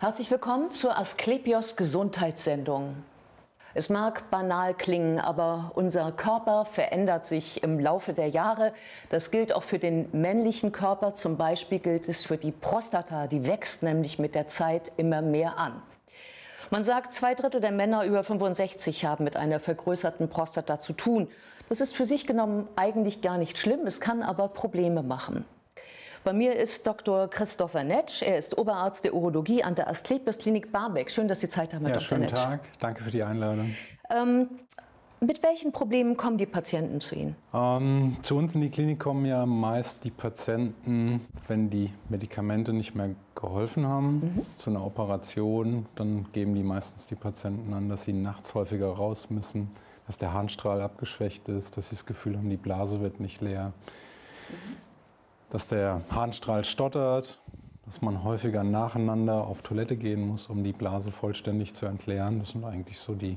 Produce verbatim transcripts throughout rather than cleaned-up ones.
Herzlich willkommen zur Asklepios Gesundheitssendung. Es mag banal klingen, aber unser Körper verändert sich im Laufe der Jahre. Das gilt auch für den männlichen Körper. Zum Beispiel gilt es für die Prostata. Die wächst nämlich mit der Zeit immer mehr an. Man sagt, zwei Drittel der Männer über fünfundsechzig haben mit einer vergrößerten Prostata zu tun. Das ist für sich genommen eigentlich gar nicht schlimm, es kann aber Probleme machen. Bei mir ist Doktor Christopher Netsch. Er ist Oberarzt der Urologie an der Asklepios Klinik Barmbek. Schön, dass Sie Zeit haben, Herr ja, Doktor schönen Netsch. Tag. Danke für die Einladung. Ähm, mit welchen Problemen kommen die Patienten zu Ihnen? Ähm, zu uns in die Klinik kommen ja meist die Patienten, wenn die Medikamente nicht mehr geholfen haben, mhm. zu einer Operation. Dann geben die meistens die Patienten an, dass sie nachts häufiger raus müssen, dass der Harnstrahl abgeschwächt ist, dass sie das Gefühl haben, die Blase wird nicht leer. Mhm. Dass der Harnstrahl stottert, dass man häufiger nacheinander auf Toilette gehen muss, um die Blase vollständig zu entleeren. Das sind eigentlich so die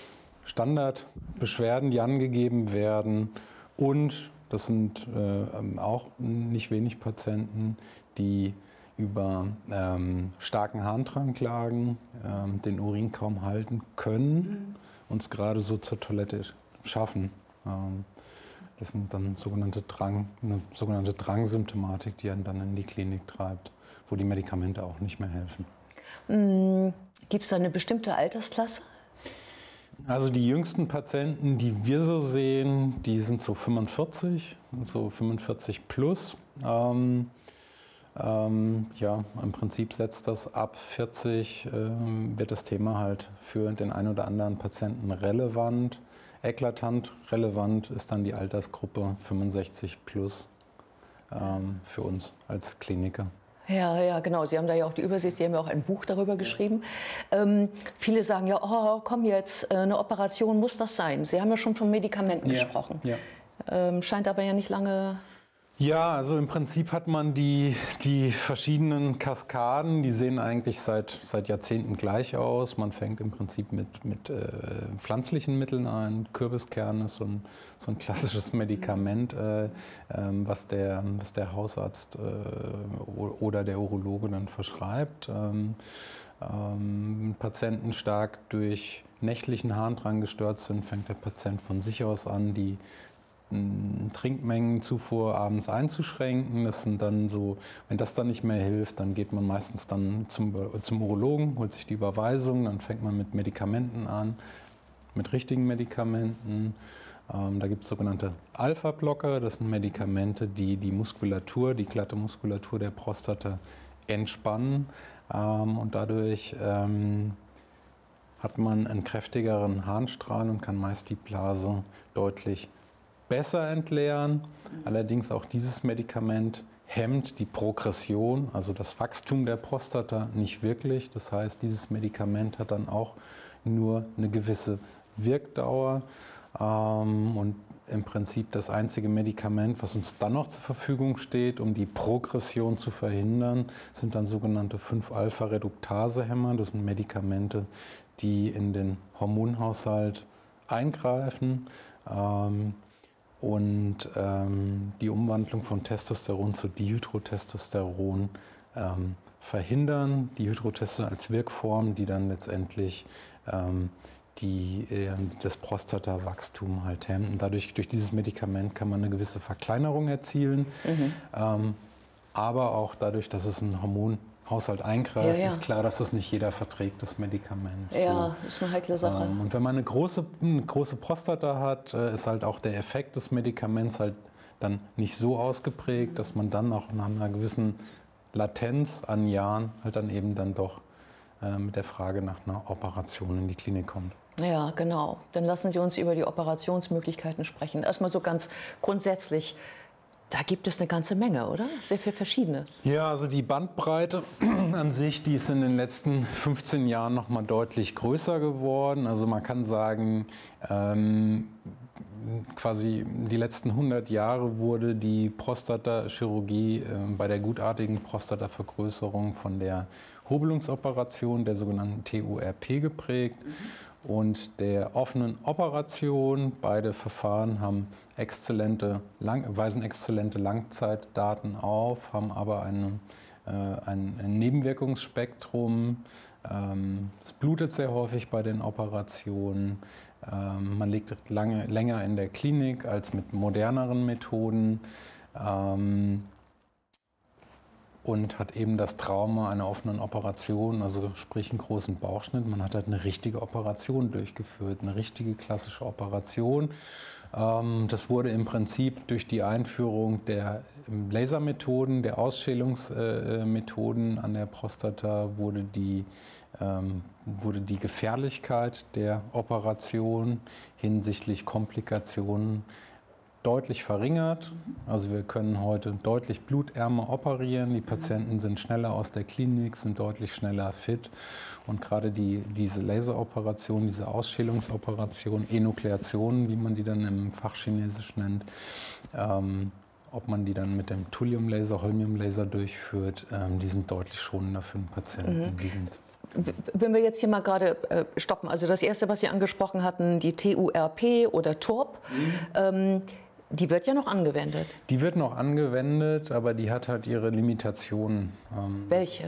Standardbeschwerden, die angegeben werden. Und das sind äh, auch nicht wenig Patienten, die über ähm, starken Harndrang klagen, ähm, den Urin kaum halten können und es gerade so zur Toilette schaffen. Ähm, Das sind dann sogenannte Drang, eine sogenannte Drangsymptomatik, die einen dann in die Klinik treibt, wo die Medikamente auch nicht mehr helfen. Mhm. Gibt es da eine bestimmte Altersklasse? Also die jüngsten Patienten, die wir so sehen, die sind so fünfundvierzig, so fünfundvierzig plus. Ähm, ähm, ja, im Prinzip setzt das ab vierzig, ähm, wird das Thema halt für den einen oder anderen Patienten relevant. Eklatant relevant ist dann die Altersgruppe fünfundsechzig plus ähm, für uns als Kliniker. Ja, ja, genau. Sie haben da ja auch die Übersicht, Sie haben ja auch ein Buch darüber geschrieben. Ähm, viele sagen ja, oh, komm jetzt, eine Operation muss das sein. Sie haben ja schon von Medikamenten ja, gesprochen. Ja. Ähm, scheint aber ja nicht lange... Ja, also im Prinzip hat man die, die verschiedenen Kaskaden, die sehen eigentlich seit, seit Jahrzehnten gleich aus. Man fängt im Prinzip mit, mit äh, pflanzlichen Mitteln an. Kürbiskern ist so ein, so ein klassisches Medikament, äh, äh, was, der, was der Hausarzt äh, oder der Urologe dann verschreibt. Ähm, ähm, Patienten stark durch nächtlichen Harndrang gestört sind, fängt der Patient von sich aus an, die Trinkmengenzufuhr abends einzuschränken. Das sind dann so, wenn das dann nicht mehr hilft, dann geht man meistens dann zum, zum Urologen, holt sich die Überweisung, dann fängt man mit Medikamenten an, mit richtigen Medikamenten. Ähm, da gibt es sogenannte Alpha-Blocker, das sind Medikamente, die die Muskulatur, die glatte Muskulatur der Prostata entspannen ähm, und dadurch ähm, hat man einen kräftigeren Harnstrahl und kann meist die Blase deutlich besser entleeren. Allerdings auch dieses Medikament hemmt die Progression, also das Wachstum der Prostata nicht wirklich. Das heißt, dieses Medikament hat dann auch nur eine gewisse Wirkdauer. Ähm, und im Prinzip das einzige Medikament, was uns dann noch zur Verfügung steht, um die Progression zu verhindern, sind dann sogenannte fünf Alpha Reduktase-Hämmer. Das sind Medikamente, die in den Hormonhaushalt eingreifen. Ähm, und ähm, die Umwandlung von Testosteron zu Dihydrotestosteron ähm, verhindern. Dihydrotestosteron als Wirkform, die dann letztendlich ähm, die, äh, das Prostatawachstum halt hemmt. Dadurch, durch dieses Medikament kann man eine gewisse Verkleinerung erzielen, mhm. ähm, aber auch dadurch, dass es ein Hormonhaushalt eingreift, ja, ja. ist klar, dass das nicht jeder verträgt, das Medikament. Ja, so. Das ist eine heikle Sache. Ähm, und wenn man eine große, eine große Prostata hat, äh, ist halt auch der Effekt des Medikaments halt dann nicht so ausgeprägt, dass man dann auch nach einer gewissen Latenz an Jahren halt dann eben dann doch äh, mit der Frage nach einer Operation in die Klinik kommt. Ja, genau. Dann lassen Sie uns über die Operationsmöglichkeiten sprechen. Erstmal so ganz grundsätzlich. Da gibt es eine ganze Menge, oder? Sehr viel verschiedene. Ja, also die Bandbreite an sich, die ist in den letzten fünfzehn Jahren noch mal deutlich größer geworden. Also man kann sagen, ähm, quasi die letzten hundert Jahre wurde die Prostata-Chirurgie äh, bei der gutartigen Prostatavergrößerung von der Hobelungsoperation, der sogenannten T U R P, geprägt. Mhm. Und der offenen Operation. Beide Verfahren haben exzellente, lang, weisen exzellente Langzeitdaten auf, haben aber eine äh, ein, ein Nebenwirkungsspektrum. Ähm, es blutet sehr häufig bei den Operationen. Ähm, man liegt lange, länger in der Klinik als mit moderneren Methoden. Ähm, und hat eben das Trauma einer offenen Operation, also sprich einen großen Bauchschnitt. Man hat halt eine richtige Operation durchgeführt, eine richtige klassische Operation. Ähm, das wurde im Prinzip durch die Einführung der Lasermethoden, der Ausschälungsmethoden an der Prostata, wurde die, ähm, wurde die Gefährlichkeit der Operation hinsichtlich Komplikationen deutlich verringert. Also wir können heute deutlich blutärmer operieren. Die Patienten sind schneller aus der Klinik, sind deutlich schneller fit. Und gerade die, diese Laseroperation, diese Ausschälungsoperation, Enukleation, wie man die dann im Fachchinesisch nennt, ähm, ob man die dann mit dem Thuliumlaser, Holmiumlaser durchführt, ähm, die sind deutlich schonender für den Patienten. Mhm. Die sind Wenn wir jetzt hier mal gerade äh, stoppen, also das erste, was Sie angesprochen hatten, die T U R P oder T U R P, mhm. ähm, die wird ja noch angewendet. Die wird noch angewendet, aber die hat halt ihre Limitationen. Ähm, Welche?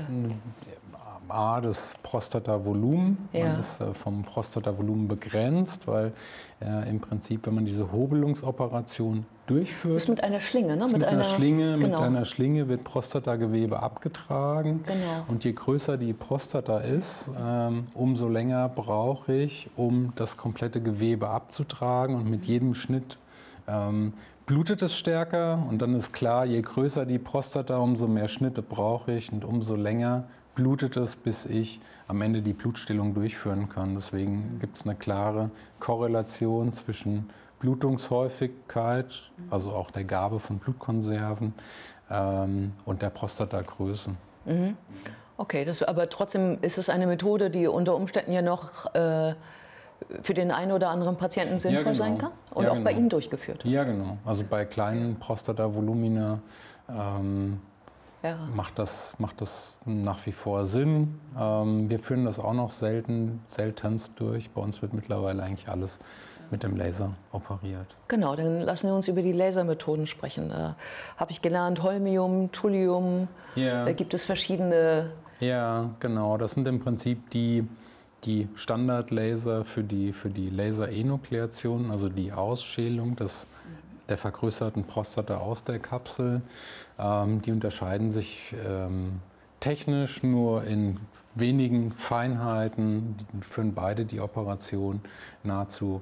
A, das Prostatavolumen. Ja. Man ist äh, vom Prostatavolumen begrenzt, weil äh, im Prinzip, wenn man diese Hobelungsoperation durchführt. Das ist mit einer Schlinge, ne? Mit, mit einer, einer Schlinge, genau. mit einer Schlinge wird Prostatagewebe abgetragen. Genau. Und je größer die Prostata ist, ähm, umso länger brauche ich, um das komplette Gewebe abzutragen. Und mit jedem Schnitt ähm, blutet es stärker. Und dann ist klar, je größer die Prostata, umso mehr Schnitte brauche ich und umso länger blutet es, bis ich am Ende die Blutstillung durchführen kann. Deswegen gibt es eine klare Korrelation zwischen Blutungshäufigkeit, also auch der Gabe von Blutkonserven, ähm, und der Prostatagröße. Mhm. Okay, das, aber trotzdem ist es eine Methode, die unter Umständen ja noch äh, für den einen oder anderen Patienten sinnvoll ja, genau. sein kann und ja, auch genau. bei Ihnen durchgeführt wird. Ja, genau. Also bei kleinen Prostatavolumina ähm, ja. macht, das, macht das nach wie vor Sinn. Ähm, wir führen das auch noch selten, seltenst durch. Bei uns wird mittlerweile eigentlich alles mit dem Laser operiert. Genau, dann lassen wir uns über die Lasermethoden sprechen. Da habe ich gelernt, Holmium, Thulium, ja. da gibt es verschiedene. Ja, genau. Das sind im Prinzip die, die Standardlaser für die, für die Laserenukleation, also die Ausschälung des, der vergrößerten Prostata aus der Kapsel. Ähm, die unterscheiden sich ähm, technisch nur in wenigen Feinheiten, die führen beide die Operation nahezu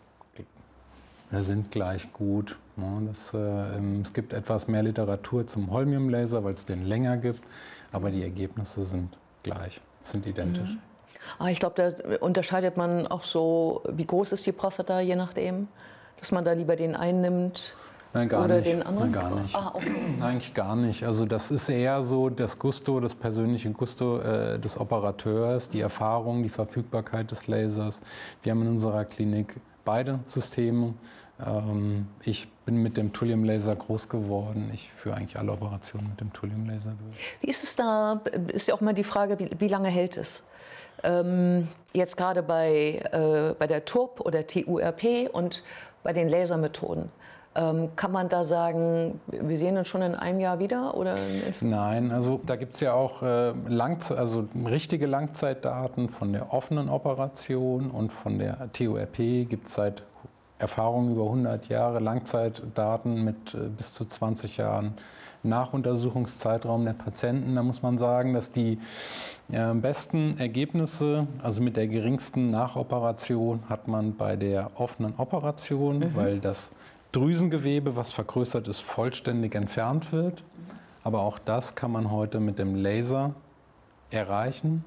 sind gleich gut. Das, äh, es gibt etwas mehr Literatur zum Holmiumlaser, weil es den länger gibt, aber die Ergebnisse sind gleich, sind identisch. Mhm. Ah, ich glaube, da unterscheidet man auch so, wie groß ist die Prostata, je nachdem, dass man da lieber den einen nimmt. Nein, gar oder nicht. den anderen? Nein, gar nicht. Ah, okay. Eigentlich gar nicht. Also das ist eher so das Gusto, das persönliche Gusto äh, des Operateurs, die Erfahrung, die Verfügbarkeit des Lasers. Wir haben in unserer Klinik beide Systeme. Ähm, ich bin mit dem Thuliumlaser groß geworden. Ich führe eigentlich alle Operationen mit dem Thuliumlaser durch. Wie ist es da? Ist ja auch mal die Frage, wie, wie lange hält es? Ähm, jetzt gerade bei, äh, bei der T U R P oder T U R P und bei den Lasermethoden. Ähm, kann man da sagen, wir sehen uns schon in einem Jahr wieder? Oder Nein, also da gibt es ja auch äh, Langze- also richtige Langzeitdaten von der offenen Operation und von der T U R P gibt es seit Erfahrungen über hundert Jahre, Langzeitdaten mit äh, bis zu zwanzig Jahren Nachuntersuchungszeitraum der Patienten. Da muss man sagen, dass die äh, besten Ergebnisse, also mit der geringsten Nachoperation, hat man bei der offenen Operation, mhm. weil das Drüsengewebe, was vergrößert ist, vollständig entfernt wird. Aber auch das kann man heute mit dem Laser erreichen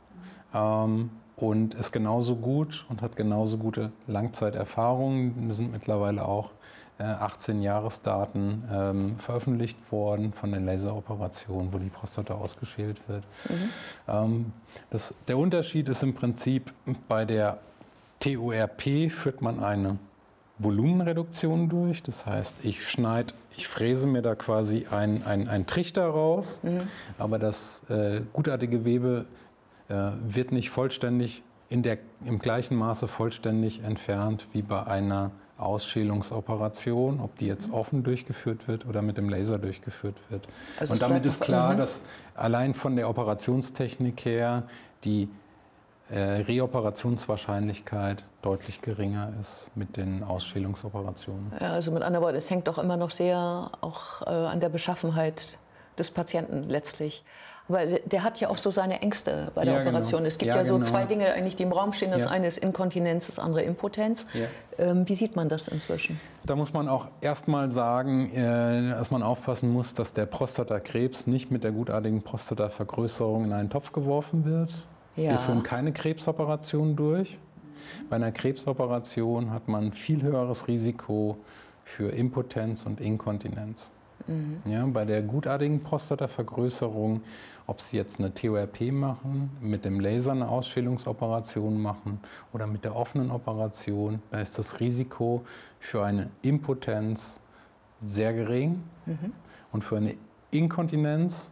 ähm, und ist genauso gut und hat genauso gute Langzeiterfahrungen. Es sind mittlerweile auch äh, achtzehn Jahresdaten ähm, veröffentlicht worden von den Laseroperationen, wo die Prostata ausgeschält wird. Mhm. Ähm, das, der Unterschied ist im Prinzip, bei der T U R P führt man eine Volumenreduktion durch. Das heißt, ich schneide, ich fräse mir da quasi einen ein Trichter raus, mhm. aber das äh, gutartige Gewebe äh, wird nicht vollständig, in der, im gleichen Maße vollständig entfernt wie bei einer Ausschälungsoperation, ob die jetzt offen durchgeführt wird oder mit dem Laser durchgeführt wird. Also und damit ist klar, mhm. dass allein von der Operationstechnik her die äh, Reoperationswahrscheinlichkeit deutlich geringer ist mit den Ausschälungsoperationen. Ja, also mit anderen Worten, es hängt doch immer noch sehr auch äh, an der Beschaffenheit des Patienten letztlich. Weil der hat ja auch so seine Ängste bei der ja, Operation. Genau. Es gibt ja, ja so genau. zwei Dinge eigentlich, die im Raum stehen. Das ja. eine ist Inkontinenz, das andere Impotenz. Ja. Ähm, wie sieht man das inzwischen? Da muss man auch erstmal sagen, äh, dass man aufpassen muss, dass der Prostatakrebs nicht mit der gutartigen Prostatavergrößerung in einen Topf geworfen wird. Ja. Wir führen keine Krebsoperation durch. Bei einer Krebsoperation hat man viel höheres Risiko für Impotenz und Inkontinenz. Mhm. Ja, bei der gutartigen Prostatavergrößerung, ob Sie jetzt eine T O R P machen, mit dem Laser eine Ausschälungsoperation machen oder mit der offenen Operation, da ist das Risiko für eine Impotenz sehr gering mhm. und für eine Inkontinenz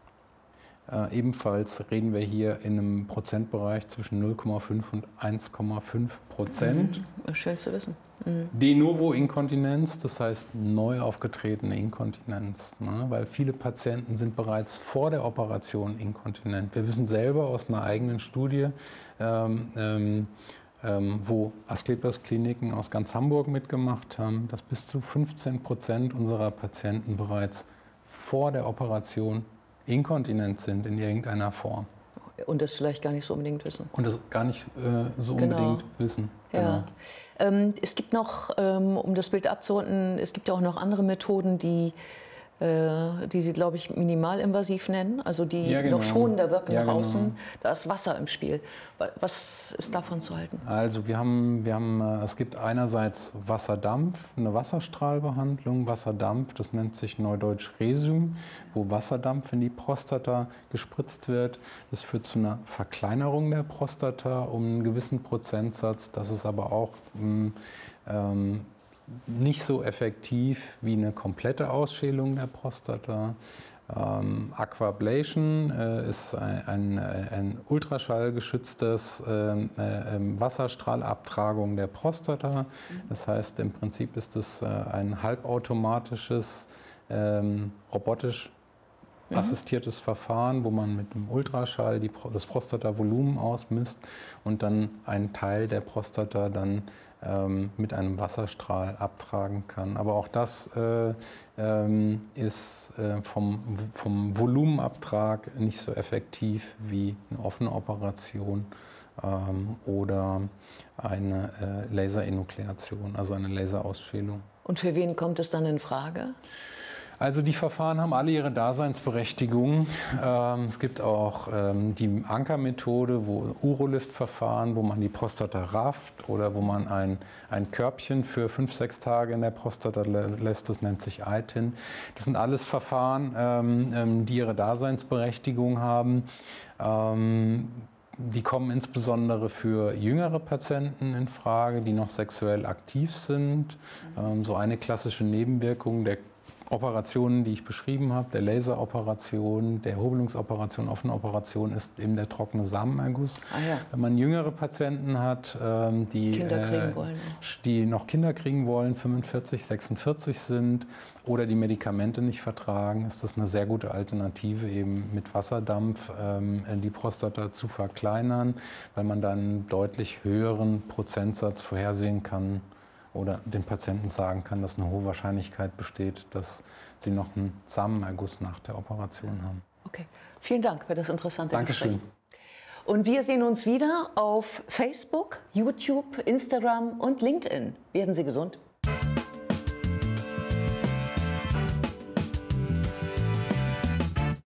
äh, ebenfalls reden wir hier in einem Prozentbereich zwischen null Komma fünf und eins Komma fünf Prozent. Mhm. Schön zu wissen. Mhm. De novo Inkontinenz, das heißt neu aufgetretene Inkontinenz, ne? Weil viele Patienten sind bereits vor der Operation inkontinent. Wir wissen selber aus einer eigenen Studie, ähm, ähm, ähm, wo Asklepios Kliniken aus ganz Hamburg mitgemacht haben, dass bis zu fünfzehn Prozent unserer Patienten bereits vor der Operation inkontinent sind in irgendeiner Form. Und das vielleicht gar nicht so unbedingt wissen. Und das gar nicht äh, so genau. unbedingt wissen. Ja. Genau. Ähm, es gibt noch, ähm, um das Bild abzurunden, es gibt ja auch noch andere Methoden, die, äh, die Sie, glaube ich, minimalinvasiv nennen, also die ja, genau. noch schonender wirken ja, nach außen. Genau. Da ist Wasser im Spiel. Was ist davon zu halten? Also wir haben, wir haben, es gibt einerseits Wasserdampf, eine Wasserstrahlbehandlung. Wasserdampf, das nennt sich neudeutsch Resum, wo Wasserdampf in die Prostata gespritzt wird. Das führt zu einer Verkleinerung der Prostata um einen gewissen Prozentsatz. Das ist aber auch ähm, nicht so effektiv wie eine komplette Ausschälung der Prostata. Ähm, Aquablation äh, ist ein, ein, ein ultraschallgeschütztes äh, äh, Wasserstrahlabtragung der Prostata. Das heißt, im Prinzip ist es äh, ein halbautomatisches, ähm, robotisch mhm. assistiertes Verfahren, wo man mit dem Ultraschall die, das Prostatavolumen ausmisst und dann einen Teil der Prostata dann ähm, mit einem Wasserstrahl abtragen kann. Aber auch das äh, ähm, ist äh, vom, vom Volumenabtrag nicht so effektiv wie eine offene Operation ähm, oder eine äh, Laserenukleation, also eine Laserausschälung. Und für wen kommt es dann in Frage? Also die Verfahren haben alle ihre Daseinsberechtigung. Ähm, es gibt auch ähm, die Anker-Methode, wo Urolift-Verfahren, wo man die Prostata rafft oder wo man ein, ein Körbchen für fünf, sechs Tage in der Prostata lässt. Das nennt sich I T I N. Das sind alles Verfahren, ähm, die ihre Daseinsberechtigung haben. Ähm, Die kommen insbesondere für jüngere Patienten in Frage, die noch sexuell aktiv sind. Ähm, so eine klassische Nebenwirkung der Operationen, die ich beschrieben habe, der Laseroperation, der Hobelungsoperation, offene Operation, ist eben der trockene Samenerguss. Ah, ja. Wenn man jüngere Patienten hat, ähm, die, Kinder kriegen äh, wollen. die noch Kinder kriegen wollen, fünfundvierzig, sechsundvierzig sind oder die Medikamente nicht vertragen, ist das eine sehr gute Alternative, eben mit Wasserdampf ähm, die Prostata zu verkleinern, weil man dann einen deutlich höheren Prozentsatz vorhersehen kann oder dem Patienten sagen kann, dass eine hohe Wahrscheinlichkeit besteht, dass sie noch einen Samenerguss nach der Operation haben. Okay, vielen Dank für das interessante Dankeschön. Gespräch. Und wir sehen uns wieder auf Facebook, YouTube, Instagram und LinkedIn. Werden Sie gesund.